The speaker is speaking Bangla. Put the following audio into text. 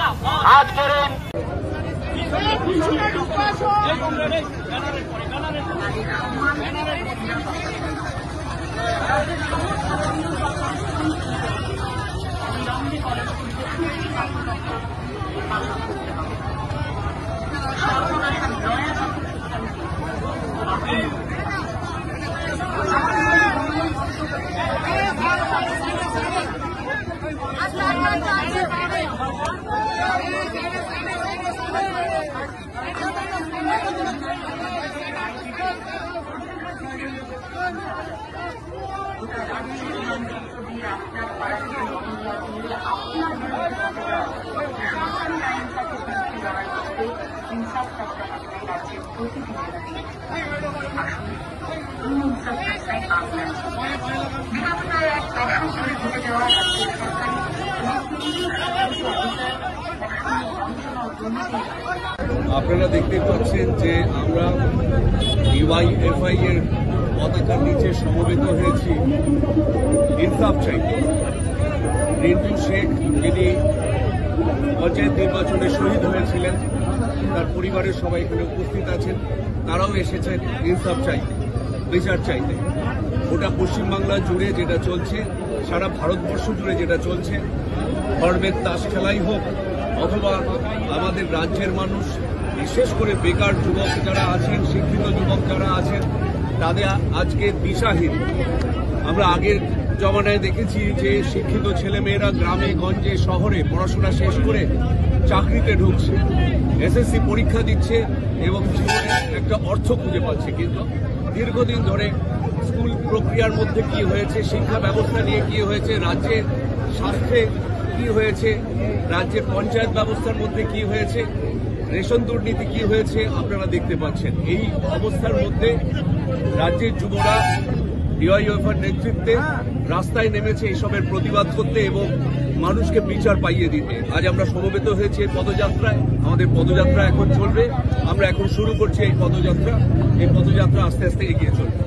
আজকের আপনারা দেখতে পাচ্ছেন যে আমরা ডিওয়াইএফআই এর পতাকার নিচে সমবেত হয়েছি ইনসাফ চাইতে। রিন্টু শেখ যিনি পঞ্চায়েত নির্বাচনে শহীদ হয়েছিলেন, তার পরিবারের সবাই এখানে উপস্থিত আছেন, তারাও এসেছেন ইনসাফ চাইতে, বিচার চাইতে। গোটা পশ্চিমবাংলা জুড়ে যেটা চলছে, সারা ভারতবর্ষ জুড়ে যেটা চলছে, ধর্মের তাস খেলাই হোক অথবা আমাদের রাজ্যের মানুষ, বিশেষ করে বেকার যুবক যারা আছেন, শিক্ষিত যুবক যারা আছেন, তাদের আজকে দিশাহীন। আমরা আগের জমানায় দেখেছি যে শিক্ষিত ছেলেমেয়েরা গ্রামে গঞ্জে শহরে পড়াশোনা শেষ করে চাকরিতে ঢুকছে, এসএসসি পরীক্ষা দিচ্ছে এবং জীবনে একটা অর্থ খুঁজে পাচ্ছে। কিন্তু দীর্ঘদিন ধরে স্কুল প্রক্রিয়ার মধ্যে কি হয়েছে, শিক্ষা ব্যবস্থা নিয়ে কি হয়েছে, রাজ্যের স্বাস্থ্যে কি হয়েছে, রাজ্যের পঞ্চায়েত ব্যবস্থার মধ্যে কি হয়েছে, রেশন দুর্নীতি কি হয়েছে আপনারা দেখতে পাচ্ছেন। এই অবস্থার মধ্যে রাজ্যের যুবরা ডিওয়াইএফআইর নেতৃত্বে রাস্তায় নেমেছে এসবের প্রতিবাদ করতে এবং মানুষকে বিচার পাইয়ে দিতে। আজ আমরা সমবেত হয়েছি এই পদযাত্রায়। আমাদের পদযাত্রা এখন চলবে, আমরা এখন শুরু করছি এই পদযাত্রা। এই পদযাত্রা আস্তে আস্তে এগিয়ে চলবে।